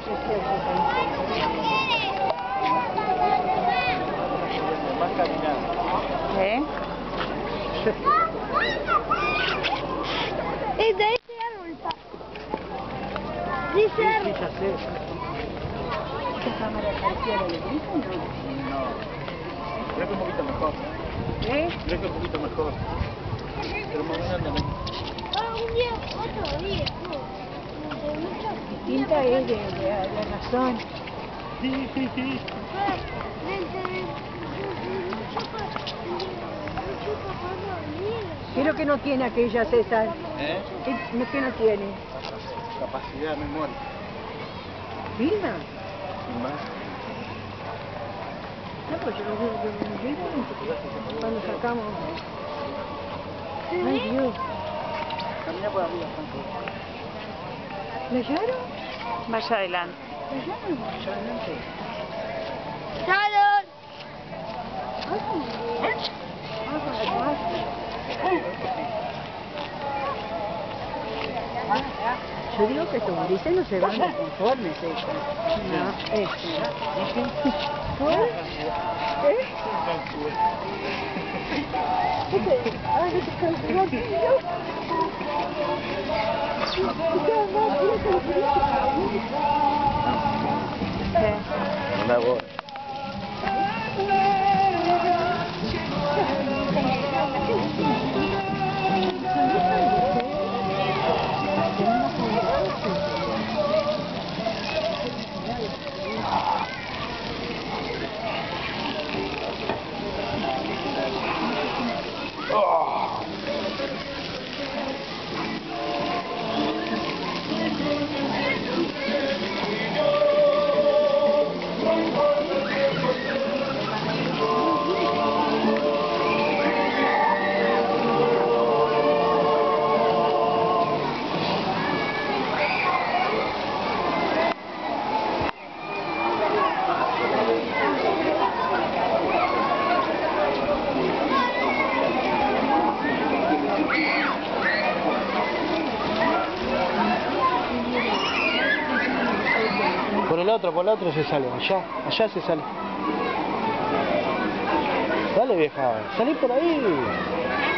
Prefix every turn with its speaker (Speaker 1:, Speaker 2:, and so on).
Speaker 1: ¿Eh?
Speaker 2: Es de este árbol, pa. Dice árbol.
Speaker 3: Sí, ya sé.
Speaker 1: ¿Esta cámara parecía la eléctrica o no?
Speaker 3: No. Creo que un poquito mejor.
Speaker 1: ¿Eh?
Speaker 3: Creo que un poquito mejor. Pero más grande no.
Speaker 2: Un día, otro día.
Speaker 1: Distinta es de razón.
Speaker 3: Sí, sí, sí.
Speaker 1: ¿Qué es lo que no tiene aquella, César?
Speaker 3: ¿Eh?
Speaker 1: ¿Qué no tiene?
Speaker 3: Capacidad de memoria.
Speaker 1: ¿Filma?
Speaker 3: Sin más.
Speaker 1: No, pues yo lo veo que me digo cuando sacamos. Ay, Dios.
Speaker 3: Camina por arriba, Franco.
Speaker 1: ¿La hallaron?
Speaker 4: Vaya adelante.
Speaker 1: ¿La hallaron?
Speaker 3: Allá adelante.
Speaker 2: ¡Salud!
Speaker 1: Yo digo que estos gurises no se van de conformes, No, ¿Eh?
Speaker 3: Anda vos. Por el otro se sale, allá se sale. Dale vieja, salí por ahí.